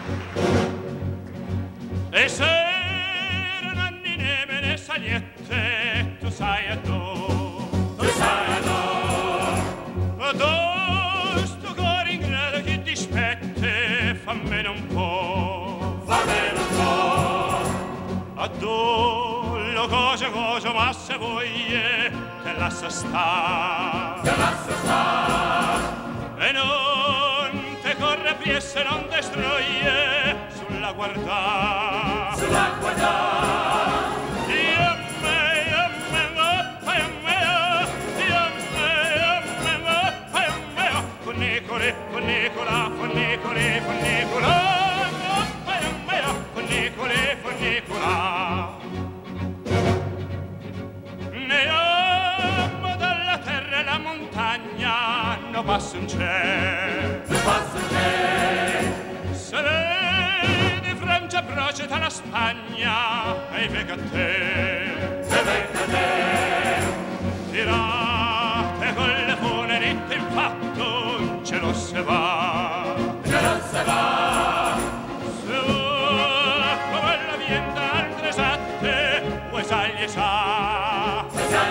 E se erano neve le sagliette, tu sai a tu sai a tu sto cuore in grado che ti spette, fammene un po', a tu lo cosa, ma se voglie te lascia sta, e non te corre piesse, non te stroglie sulla guarda, Funicula, ne amo dalla terra e la montagna, non passa un c'è, se vedi Francia proceta la Spagna, e venga a te, tirate con le funeritte in fatto, ce lo se va, se va come la vienta altre esatte, vuoi saglie sa,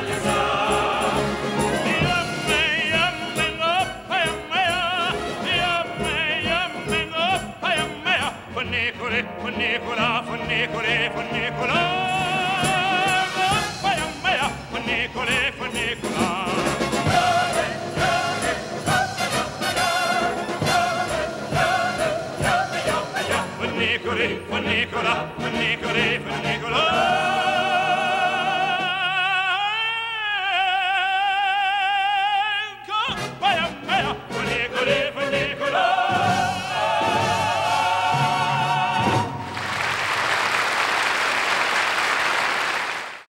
Funicula, Funicula, Funicula, Funicula.